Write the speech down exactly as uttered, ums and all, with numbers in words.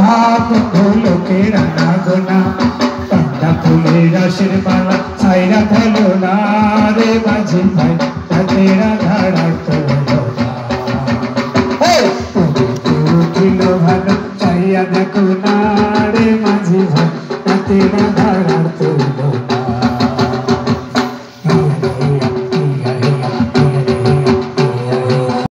বন্ধু লোকেরা না গোনা, পান্ডা ফুলের রসের মালা ছাইরা ফেলো না।